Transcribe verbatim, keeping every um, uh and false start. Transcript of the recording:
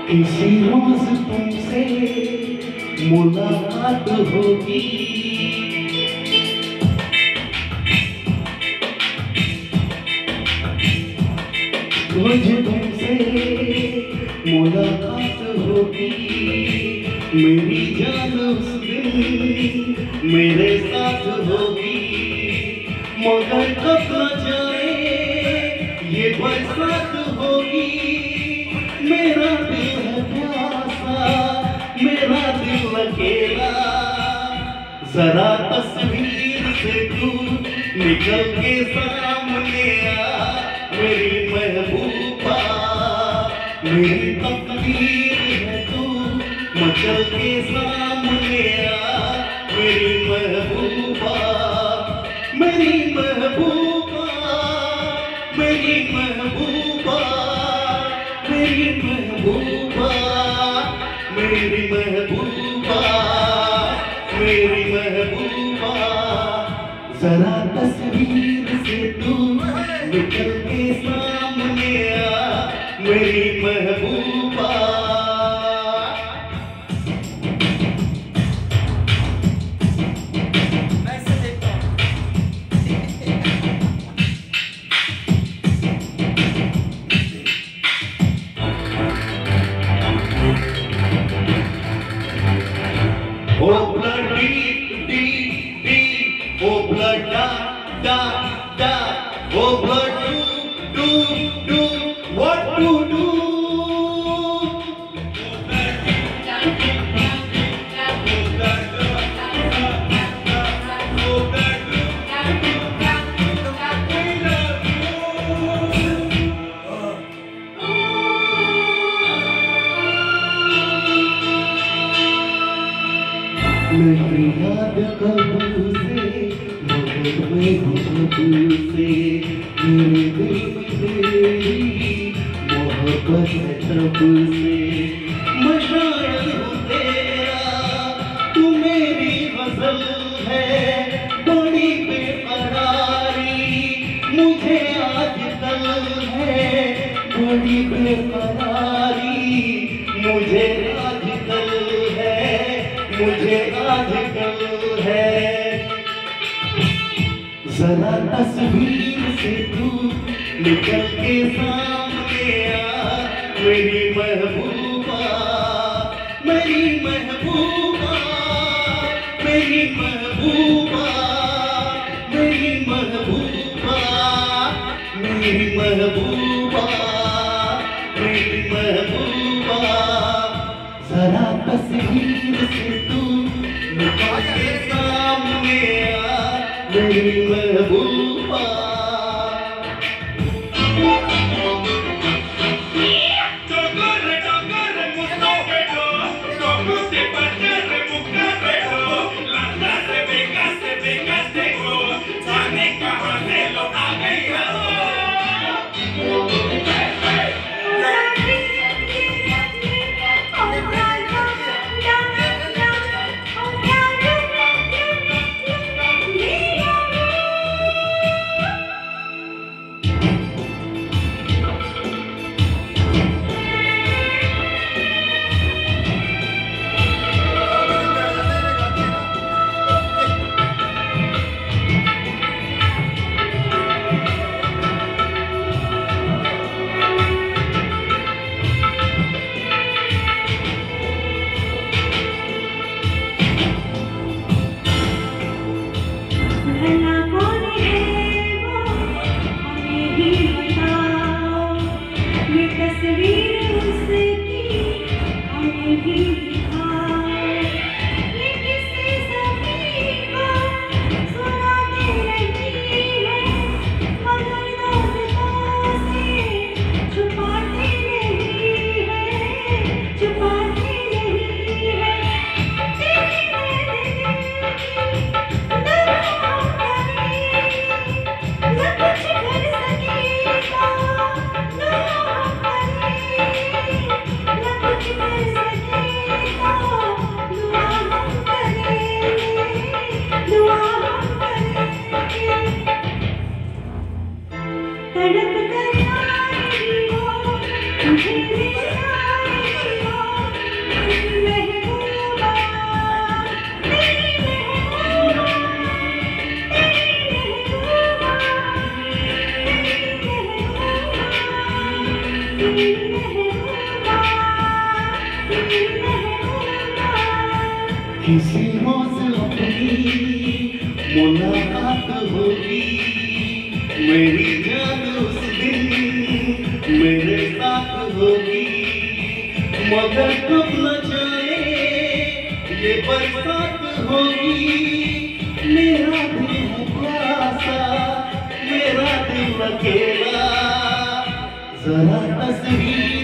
किसी रोज तुमसे मुलाकात होगी, रोज तुमसे मुलाकात होगी। मेरी जान उस दिन मेरे साथ होगी, मगर कब न जाए ये बरसात होगी। मेरा दिल है प्यासा, मेरा दिल अकेला, जरा तस्वीर से तू निकल के सामने आ। मेरी महबूबा, मेरी तकदीर है तू, मचल के सामने आ। मेरी महबूबा, मेरी महबूबा, मेरी महबूबा, मेरी महबूबा, मेरी महबूबा, मेरी महबूबा, जरा तस्वीर से तू निकल के सामने आ। मेरी महबूबा, oh blood deep deep deep, oh blood da da da, oh blood do do do what to do. मैं याद करूँ से मगर मैं बुझूँ से, मेरे दिल में तेरी मोहब्बत है तब से। मैं शायर हूँ तेरा, तू मेरी गज़ल है, बड़ी बेकरारी मुझे आजकल है, बड़ी बेकरारी मुझे आजकल है, मुझे आजकल है। जरा तस्वीर से तू निकल के सामने आ। मेरी महबूबा, मेरी महबूबा, मेरी महबूबा, मेरी महबूबा, मेरी महबूबा, मेरी महबूबा, जरा तस्वीर से तू निकल के सामने आ। मेरी महबूबा, किसी रोज अपनी मुलाकात होगी, मेरी जान उस दिन मेरे साथ होगी, मगर कब न जाने ये बरसात होगी। मेरा दिल है प्यासा, मेरा दिल अकेला, जरा तस्वीर